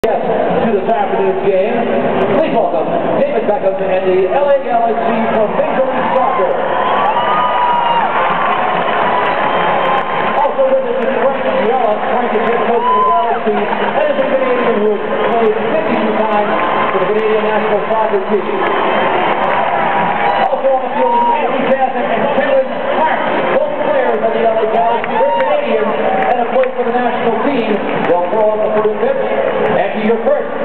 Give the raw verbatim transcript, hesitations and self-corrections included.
Yes, to this afternoon's game. Please welcome David Beckham and the L A Galaxy from Major League Soccer. Also with us is Frank Yella. Frank is head coach of the Galaxy and is a Canadian who has played fifty-two times for the Canadian national soccer team. Also on the field is Ante, Jazic, and Harmse. Both players of the L A Galaxy. They're Canadians and have played for the national team. They'll throw on the first pitch. Ante, you're first.